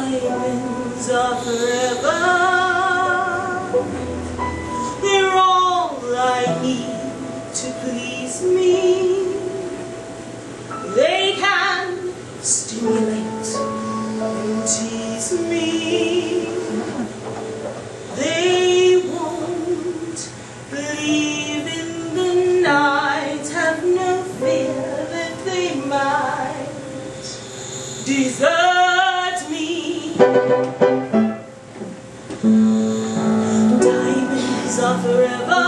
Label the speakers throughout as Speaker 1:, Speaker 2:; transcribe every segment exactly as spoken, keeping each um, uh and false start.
Speaker 1: Diamonds are forever. They're all I need to please me. They can stimulate and tease me. They won't believe in the night, have no fear that they might desert me. Diamonds are forever.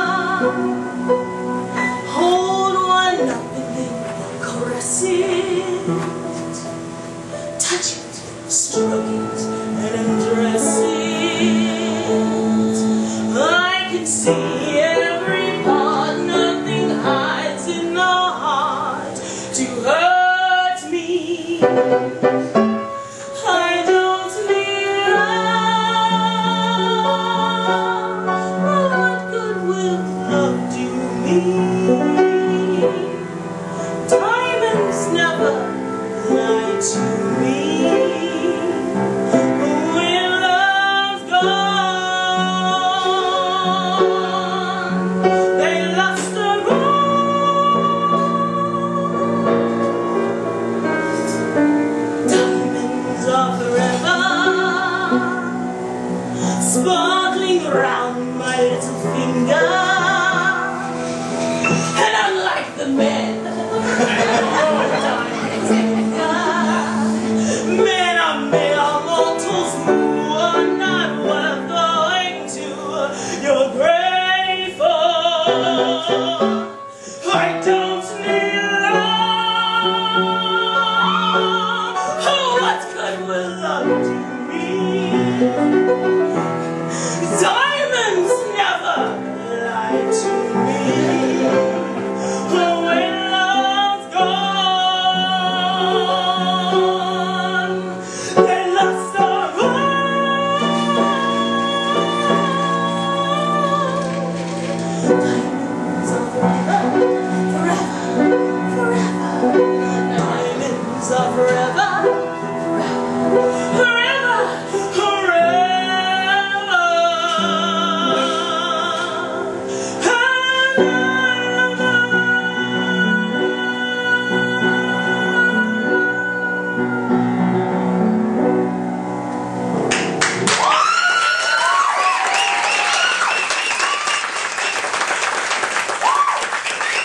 Speaker 1: Hold one up and then caress it, touch it, stroke it, and undress it. I can see every part, nothing hides in the heart to hurt me. I don't need love. What good will love do me? Diamonds never lie to me.